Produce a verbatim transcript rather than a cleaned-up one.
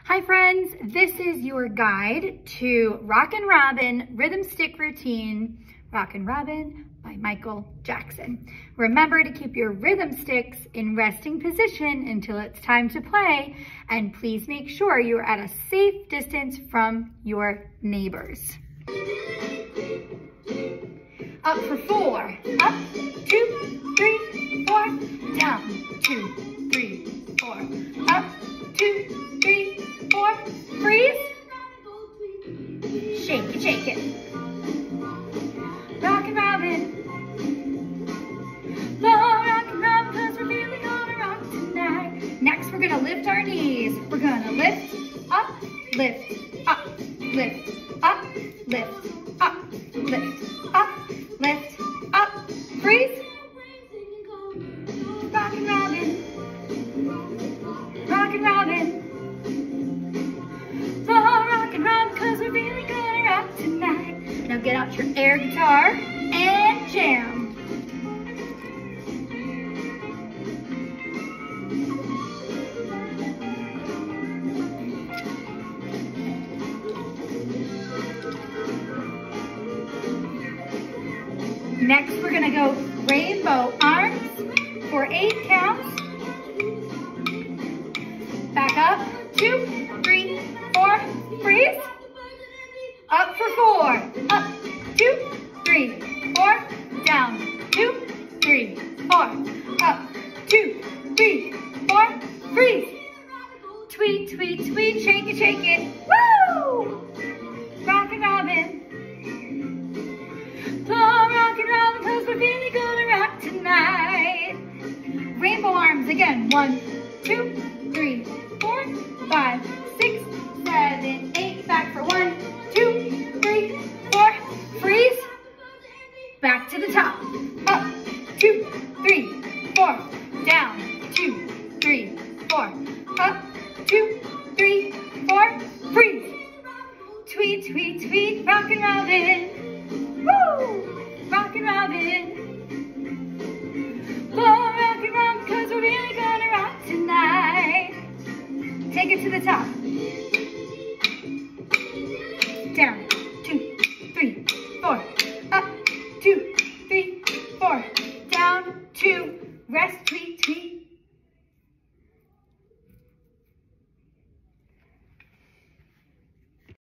Hi friends, this is your guide to Rockin' Robin Rhythm Stick Routine, Rockin' Robin by Michael Jackson. Remember to keep your rhythm sticks in resting position until it's time to play, and please make sure you're at a safe distance from your neighbors. Up for four, up, two, three, four, down, two, three, four, up, two, three, four, freeze, shake it, shake it, Rockin' Robin, oh, Rockin' Robin, cause we're really gonna rock tonight. Next, we're gonna lift our knees. We're gonna lift, up, lift, up, lift, up, lift, up, lift, up, lift, up, freeze, Rockin' Robin, Rockin' Robin, oh, Rockin' Robin, cause we're really gonna rock tonight. Now get out your air guitar and jam. Next, we're gonna go rainbow arms for eight counts. Back up, two, three, four, freeze. Up for four, up, two, three, four, down, two, three, four, up, two, three, four, freeze. Tweet, tweet, tweet, shake it, shake it, woo! Rockin' Robin. Oh, Rockin' Robin, cause we're really gonna rock tonight. Rainbow arms again, one, two, three, four, five, six, seven, eight, back for one, two, three, four, freeze, back to the top, up, two, three, four, down, two, three, four, up, two, three, four, freeze, tweet, tweet, tweet, Rockin' Robin, woo, Rockin' Robin, oh, Rockin' Robin, cause we're really gonna rock tonight. Take it to the top.